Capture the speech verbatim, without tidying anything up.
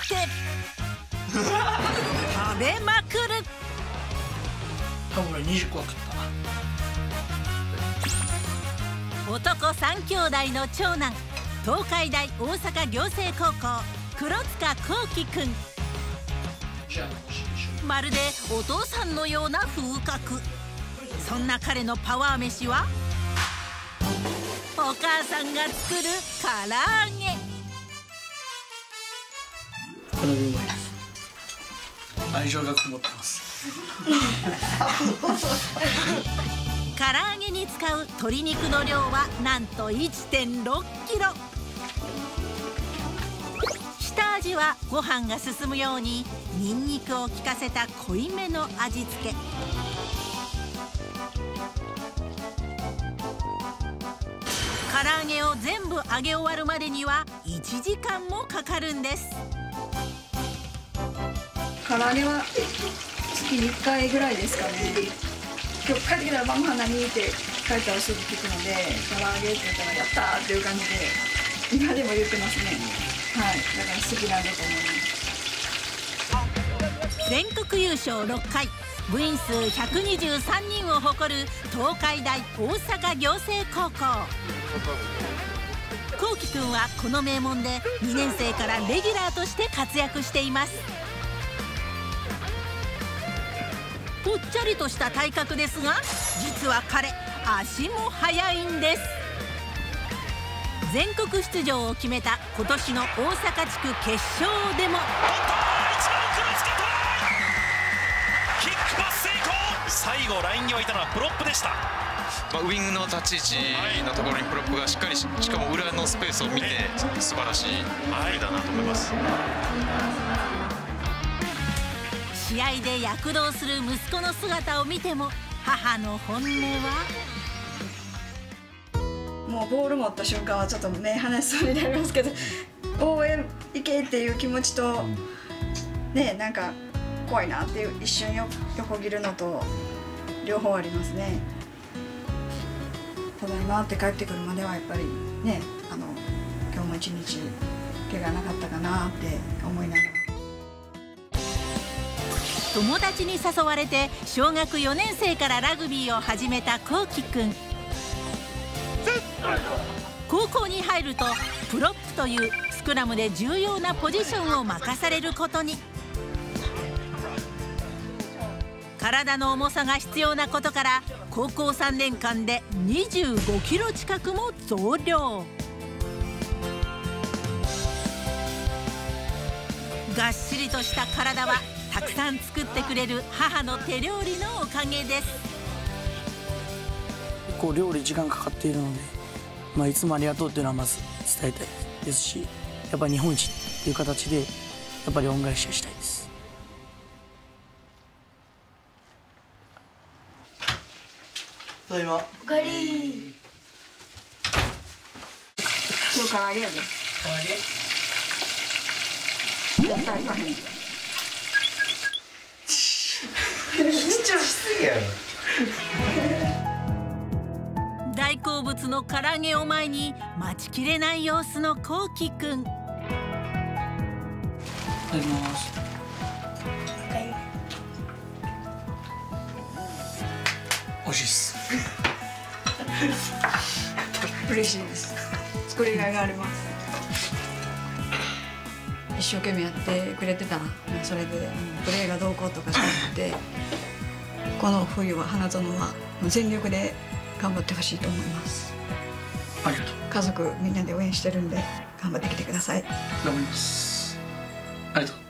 て食べまくる。 多分にじゅっこは食った。 男三兄弟の長男、東海大大阪仰星高校黒塚光輝くん。まるでお父さんのような風格。そんな彼のパワー飯はお母さんが作る唐揚げ。 これでうまいです。愛情がこもってます。 唐揚げに使う鶏肉の量はなんと いってんろっキロ。下味はご飯が進むようにニンニクを効かせた濃いめの味付け。唐揚げを全部揚げ終わるまでにはいちじかんもかかるんです。 唐揚げは月にいっかいぐらいですかね。今日帰ってきたら晩ご飯何って帰ったらすぐ聞くので、唐揚げって言ったらやったーっていう感じで今でも言ってますね。はい、だから好きなんだと思います。 全国優勝ろっかい、部員数ひゃくにじゅうさんにんを誇る東海大大阪仰星高校。光輝くんはこの名門でにねん生からレギュラーとして活躍しています。ぽっちゃりとした体格ですが、実は彼足も速いんです。全国出場を決めた今年の大阪地区決勝でもキックパス成功。最後ライン際いたのはプロップでした。 まあ、ウイングの立ち位置のところにプロップがしっかり し, しかも裏のスペースを見て素晴らしいプレーだなと思います。 試合で躍動する息子の姿を見ても母の本音は。 もうボール持った瞬間はちょっと目離しそうになりますけど、応援行けっていう気持ちとね、なんか怖いなっていう一瞬よ横切るのと両方ありますね。ただいまって帰ってくるまではやっぱりね、あの今日も一日怪我なかったかなって思いながら。 友達に誘われて小学よねん生からラグビーを始めた光輝くん。高校に入るとプロップというスクラムで重要なポジションを任されることに。体の重さが必要なことから高校さんねんかんでにじゅうごキロ近くも増量。がっしりとした体はたくさん作ってくれる母の手料理のおかげです。 こう料理時間かかっているので、まあ、いつもありがとうっていうのはまず伝えたいですし、やっぱり日本一っていう形でやっぱり恩返しをしたいです。ただいま。おかえり。 今日からあげるね。やったらいかへん。 緊張しすぎやろ。 大好物の唐揚げを前に待ちきれない様子の光輝くん。 いただきます。美味しいっす。 嬉しいです。作りがいがあります。一生懸命やってくれてたら、それでプレーがどうこうとかじゃなくて、この冬は花園は全力で頑張ってほしいと思います。 ありがとう。 家族みんなで応援してるんで頑張ってきてください。 頑張ります。ありがとう。